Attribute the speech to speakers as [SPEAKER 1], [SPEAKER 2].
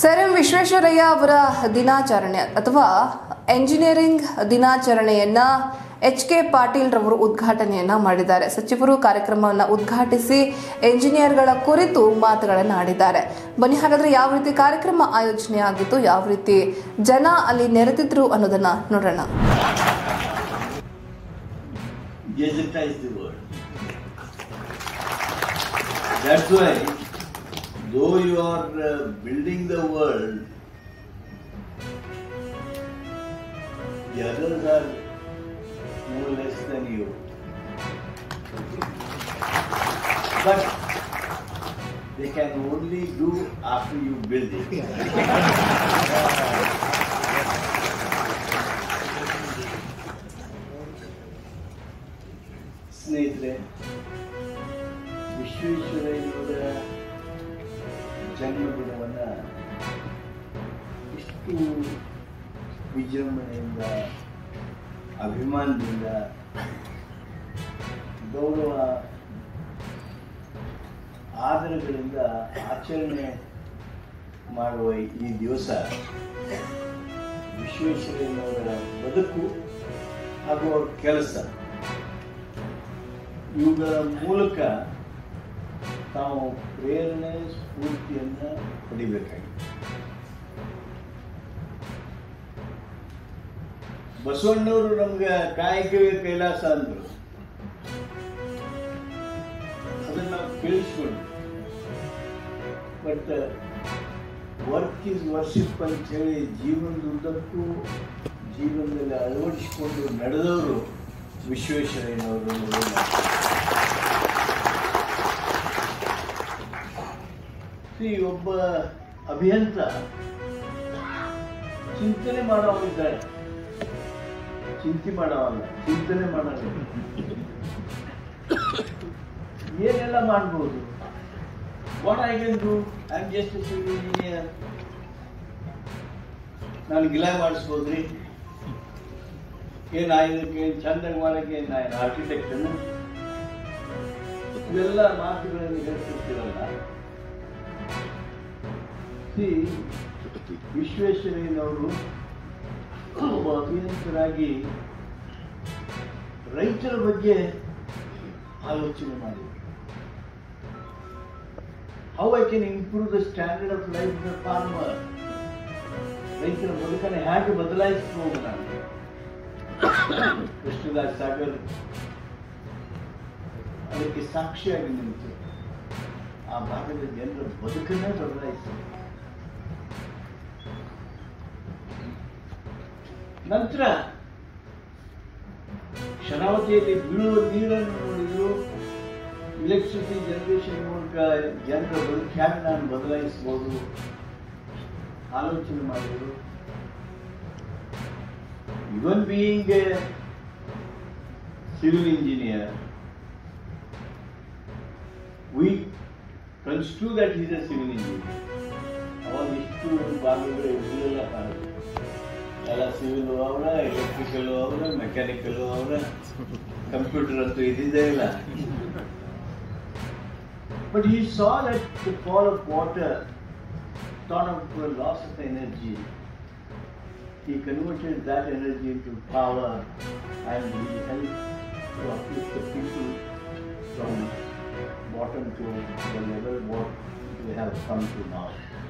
[SPEAKER 1] Sir M Visvesvaraya ಅವರ ದಿನಾಚರಣೆ ಅಥವಾ ಎಂಜಿನಿಯರಿಂಗ್ ದಿನಾಚರಣೆಯನ್ನ ಎಚ್.ಕೆ. ಪಾಟೀಲ್ ರವರು ಉದ್ಘಾಟನೆಯನ್ನ ಮಾಡಿದ್ದಾರೆ. ಸಚಿವರು ಕಾರ್ಯಕ್ರಮವನ್ನು ಉದ್ಘಾಟಿಸಿ ಎಂಜಿನಿಯರ್ಗಳ ಕುರಿತು ಮಾತುಗಳನ್ನು ಆಡಿದ್ದಾರೆ. ಬನ್ನಿ ಹಾಗಾದ್ರೆ ಯಾವ ರೀತಿ ಕಾರ್ಯಕ್ರಮ ಆಯೋಜನೆ ಆಗಿತ್ತು, ಯಾವ ರೀತಿ ಜನ ಅಲ್ಲಿ ನೆರೆದಿದ್ರು ಅನ್ನೋದನ್ನ ನೋಡೋಣ.
[SPEAKER 2] That's why, though you are building the world, the others are no less than you. But they can only do after you build it. ಸ್ನೇಹಿತರೆ, ವಿಶ್ವೇಶ್ವರಯ್ಯನವರ ಜನ್ಮದಿನವನ್ನು ಇಷ್ಟು ವಿಜೃಂಭಣೆಯಿಂದ, ಅಭಿಮಾನದಿಂದ, ಗೌರವ ಆದರಗಳಿಂದ ಆಚರಣೆ ಮಾಡುವ ಈ ದಿವಸ ವಿಶ್ವೇಶ್ವರಯ್ಯನವರ ಬದುಕು ಹಾಗೂ ಅವರ ಕೆಲಸ ಇವುಗಳ ಮೂಲಕ ತಾವು ಪ್ರೇರಣೆ, ಸ್ಫೂರ್ತಿಯನ್ನು ಪಡಿಬೇಕಾಗಿದೆ. ಬಸವಣ್ಣವರು ನಮ್ಗೆ ಕಾಯಕವೇ ಕೈಲಾಸ ಅಂದರು. ಅದನ್ನು ನಾವು ಕೇಳಿಸ್ಕೊಂಡು, ಬಟ್ ವರ್ಕ್ ಈಸ್ ವರ್ಷಿಪ್ ಅಂತ ಹೇಳಿ ಜೀವನದುದ್ದಕ್ಕೂ ಜೀವನದಲ್ಲಿ ಅಳವಡಿಸಿಕೊಂಡು ನಡೆದವರು ವಿಶ್ವೇಶ್ವರಯ್ಯನವರು. ಒಬ್ಬ ಅಭಿಯಂತ ಚಿಂತನೆ ಮಾಡೋವಿದ್ದಾರೆ, ಚಿಂತನೆ ಮಾಡೋದು ಏನೆಲ್ಲ ಮಾಡ್ಬೋದು. What I can do, I am just a civil engineer. ನಾನು ಗಿಲಾಯ್ ಮಾಡಿಸ್ಬೋದ್ರಿ, ಇದಕ್ಕೆ ಚಂದಾಗಿ ಮಾಡೋಕ್ಕೆ ನಾನು ಆರ್ಕಿಟೆಕ್ಟ್ ಅನ್ನು, ಇವೆಲ್ಲ ಮಾತುಗಳನ್ನು ಹೇಳ್ತಿರ್ತೀರಲ್ಲ. ವಿಶ್ವೇಶ್ವರಯ್ಯನವರು ಒಬ್ಬ ಅಭಿಯಂತರಾಗಿ ರೈತರ ಬಗ್ಗೆ ಆಲೋಚನೆ ಮಾಡಿದರು. How I can improve the standard of life the farmer. ರೈತರ ಬದುಕನ್ನು ಹೇಗೆ ಬದಲಾಯಿಸಬಹುದು ನಾನು. ಕೃಷ್ಣದಾಸ್ ಸಾಗರ್ ಅದಕ್ಕೆ ಸಾಕ್ಷಿಯಾಗಿ ನಿಂತು ಆ ಭಾಗದ ಜನರ ಬದುಕನ್ನೇ ಬದಲಾಯಿಸಿದರು. ನಂತರ ಶರಾವತಿಯಲ್ಲಿ ಬೀಳುವ ನೀರನ್ನು ನೋಡಿದ್ರು. ಎಲೆಕ್ಟ್ರಿಸಿಟಿ ಜನರೇಷನ್ ಮೂಲಕ ಜನರ ಬದುಕು ಹೇಗೆ ನಾನು ಬದಲಾಯಿಸಬಹುದು ಆಲೋಚನೆ ಮಾಡಿದರು. Even being a civil engineer, we construe that he is a civil engineer. ಅವಾಗ ಇಷ್ಟು ಭಾಗಗಳು ಇರಲಿಲ್ಲ. ಎಲ್ಲ ಸಿವಿಲು ಅವರ, ಎಲೆಕ್ಟ್ರಿಕಲು ಅವರ, ಮೆಕ್ಯಾನಿಕಲು ಅವರ, ಕಂಪ್ಯೂಟರ್ ಅಂತೂ ಇದ್ದಿದ್ದೇ ಇಲ್ಲ. But he saw that the fall of water thought of the loss of energy. He converted that energy into power and he helped to uplift the people from bottom to the level what we have come to now.